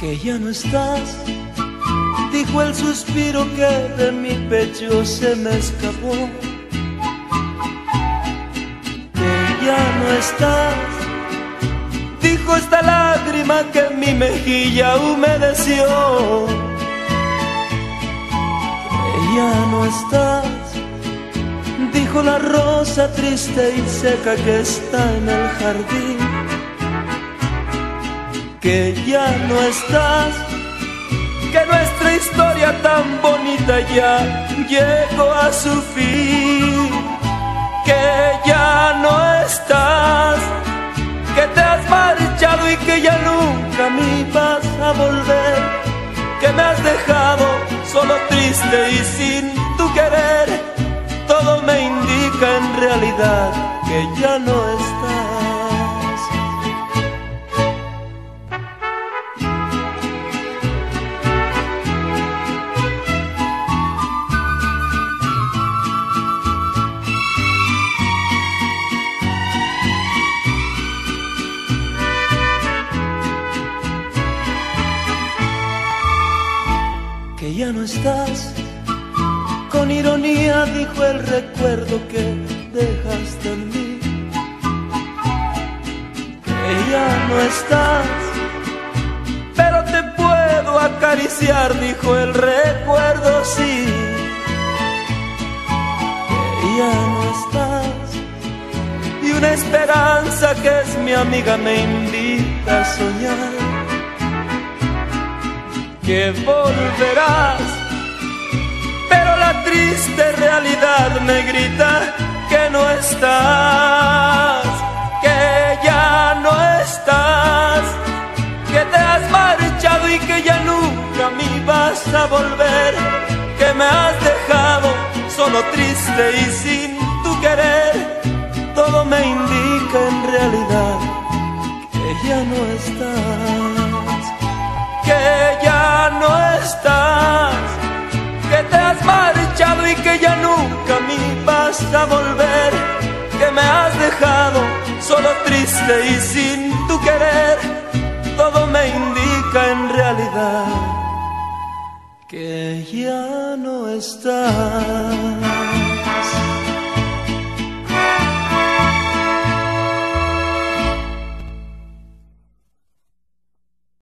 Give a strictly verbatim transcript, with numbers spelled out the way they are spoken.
que ya no estás, dijo el suspiro que de mi pecho se me escapó. Que ya no estás, dijo esta lágrima que mi mejilla humedeció. Que ya no estás, dijo la rosa triste y seca que está en el jardín. Que ya no estás, que nuestra historia tan bonita ya llegó a su fin. Que ya no estás, que te has marchado y que ya nunca me vas a volver. Que me has dejado solo triste y sin tu querer. Todo me indica en realidad que ya no estás. Que ya no estás, con ironía dijo el recuerdo que dejaste en mí. Que ya no estás, pero te puedo acariciar, dijo el recuerdo, sí. Que ya no estás, y una esperanza que es mi amiga me invita a soñar. Que volverás, pero la triste realidad me grita que no estás, que ya no estás, que te has marchado y que ya nunca me vas a volver. Que me has dejado solo triste y sin tu querer. Todo me indica en realidad que ya no estás, que ya no estás, que te has marchado y que ya nunca me vas a volver. Que me has dejado solo triste y sin tu querer. Todo me indica en realidad que ya no estás.